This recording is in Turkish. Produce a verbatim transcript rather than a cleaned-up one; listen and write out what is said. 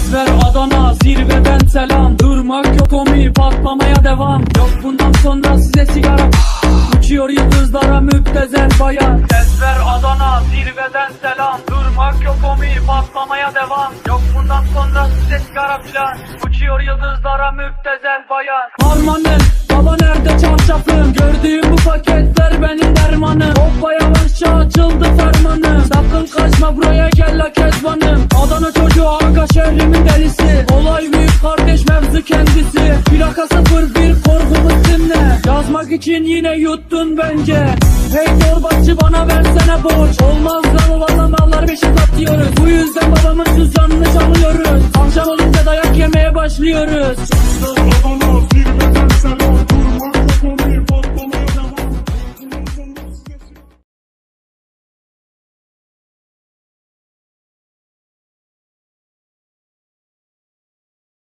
Tesver Adana zirveden selam. Durmak yok omi, patlamaya devam. Yok bundan sonra size sigara. Uçuyor yıldızlara müptezel bayan. Tesver Adana zirveden selam. Durmak yok omi, patlamaya devam. Yok bundan sonra size sigara filan. Uçuyor yıldızlara müptezel bayan. Harmanım baba nerede çarşafım? Gördüğüm bu paketler benim dermanım. Hoppa yavaşça açıldı fermanım. Sakın kaçma buraya gel la kezbanım. Adana çocuğu aga şehrimin delisi. Olay büyük kardeş mevzu kendisi. Plaka sıfır bir korkumuz dinle. Yazmak için yine yuttun bence. Hey torbacı bana versene borç. Olmaz lan valla mallar beşe satıyoruz. Bu yüzden babamın cüzdanını çalıyoruz. Akşam olunca dayak yemeye başlıyoruz. Adana zirveden selam.